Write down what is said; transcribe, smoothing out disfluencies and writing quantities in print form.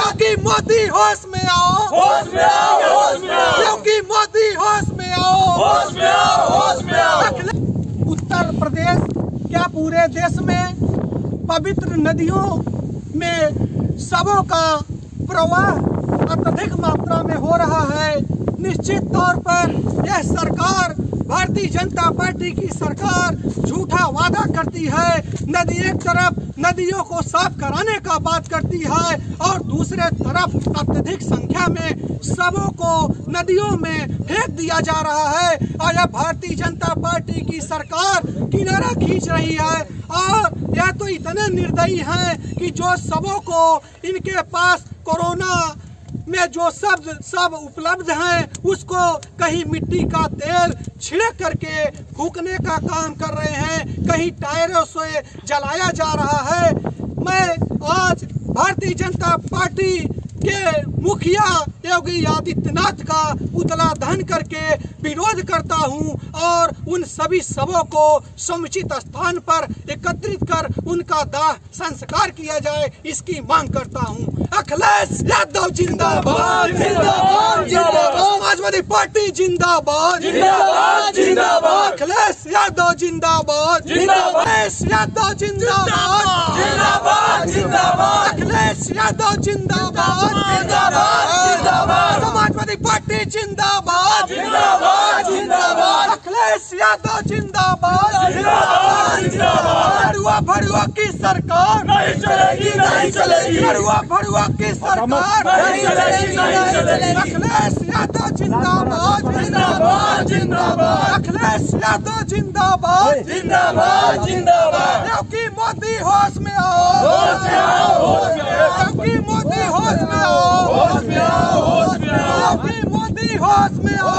योगी मोदी होश में आओ, होश में आओ, होश में आओ, योगी मोदी होश में आओ, होश में आओ, होश में आओ। उत्तर प्रदेश क्या पूरे देश में पवित्र नदियों में शवों का प्रवाह अत्यधिक मात्रा में हो रहा है। निश्चित तौर पर यह सरकार, भारतीय जनता पार्टी की सरकार झूठा वादा करती है। नदी एक तरफ नदियों को साफ कराने का बात करती है और दूसरे तरफ अत्यधिक संख्या में शवों को नदियों में फेंक दिया जा रहा है। और यह भारतीय जनता पार्टी की सरकार किनारा खींच रही है। और यह तो इतने निर्दयी हैं कि जो शवों को इनके पास कोरोना में जो सब उपलब्ध हैं उसको कहीं मिट्टी का तेल छिड़क करके फूकने का काम कर रहे हैं, कहीं टायरों से जलाया जा रहा है। मैं आज भारतीय जनता पार्टी के मुखिया योगी आदित्यनाथ का पुतला दहन करके विरोध करता हूं और उन सभी शवों को समुचित स्थान पर एकत्रित कर उनका दाह संस्कार किया जाए, इसकी मांग करता हूं। अखिलेश यादव जिंदाबाद, जिंदाबाद, जिंदाबाद। समाजवादी पार्टी जिंदाबाद, जिंदाबाद, जिंदाबाद। अखिलेश यादव जिंदाबाद, जिंदाबाद। अखिलेश यादव जिंदाबाद, जिंदाबाद, जिंदाबाद। अखिलेश यादव जिंदाबाद, जिंदाबाद, जिंदाबाद। समाजवादी पार्टी जिंदाबाद, जिंदाबाद, जिंदाबाद। अखिलेश यादव जिंदाबाद, जिंदाबाद, जिंदाबाद। भड़ुआ भड़ुआ की सरकार नहीं चलेगी, नहीं चलेगी। भड़ुआ भड़ुआ की सरकार नहीं चलेगी, नहीं चलेगी। अखिलेश यादव जिंदाबाद, जिंदाबाद, जिंदाबाद। अखिलेश यादव जिंदाबाद, जिंदाबाद, जिंदाबाद। योगी मोदी होश में आओ, होश में आओ, होश में आओ। योगी मोदी होश में आओ, होश में आओ, होश में आओ। योगी मोदी होश में आओ।